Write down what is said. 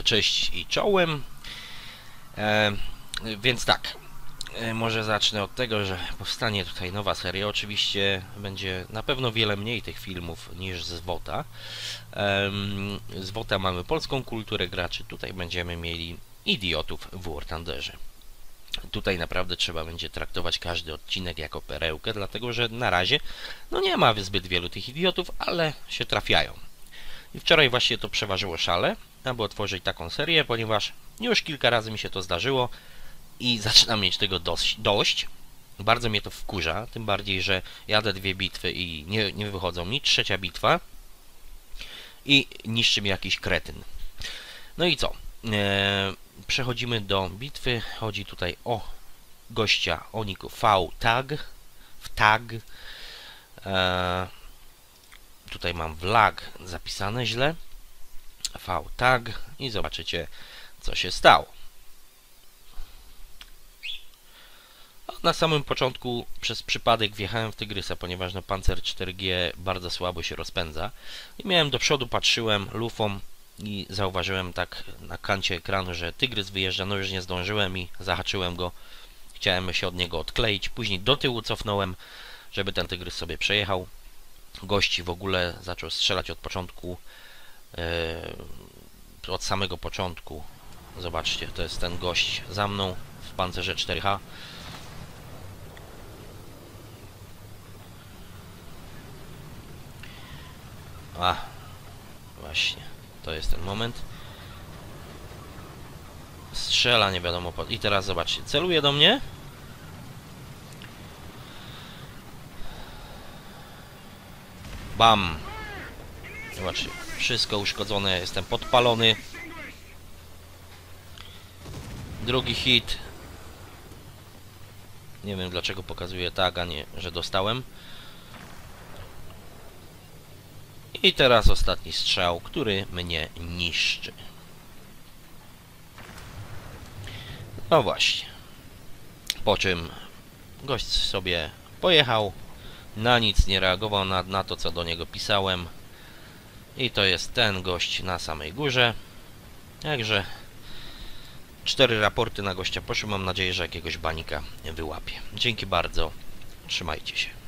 Cześć i czołem. Więc tak, może zacznę od tego, że powstanie tutaj nowa seria. Oczywiście będzie na pewno wiele mniej tych filmów niż z WOTA. Z WOTA mamy polską kulturę graczy, tutaj będziemy mieli idiotów w War Thunderze. Tutaj naprawdę trzeba będzie traktować każdy odcinek jako perełkę, dlatego że na razie nie ma zbyt wielu tych idiotów, ale się trafiają. I wczoraj właśnie to przeważyło szale, aby otworzyć taką serię, ponieważ już kilka razy mi się to zdarzyło i zaczynam mieć tego dość. Bardzo mnie to wkurza, tym bardziej, że jadę 2 bitwy i nie wychodzą mi. 3. bitwa i niszczy mi jakiś kretyn. No i co? Przechodzimy do bitwy. Chodzi tutaj o gościa o niku VTAG. Tutaj mam vlag zapisane źle. VTAG i zobaczycie, co się stało. Na samym początku przez przypadek wjechałem w Tygrysa, ponieważ Panzer 4G bardzo słabo się rozpędza. I miałem do przodu, patrzyłem lufą i zauważyłem tak na kancie ekranu, że Tygrys wyjeżdża. No już nie zdążyłem i zahaczyłem go. Chciałem się od niego odkleić. Później do tyłu cofnąłem, żeby ten Tygrys sobie przejechał. Gości w ogóle zaczął strzelać od początku, od samego początku. Zobaczcie, to jest ten gość za mną w Panzerze 4H. A, właśnie, to jest ten moment. Strzela, nie wiadomo po... I teraz zobaczcie, celuje do mnie. Bam! Zobaczcie, wszystko uszkodzone, jestem podpalony. Drugi hit. Nie wiem dlaczego pokazuje tak, a nie, że dostałem. I teraz ostatni strzał, który mnie niszczy. No właśnie. Po czym gość sobie pojechał. Na nic nie reagował, na to, co do niego pisałem. I to jest ten gość na samej górze. Także 4 raporty na gościa poszły. Mam nadzieję, że jakiegoś banika wyłapie. Dzięki bardzo. Trzymajcie się.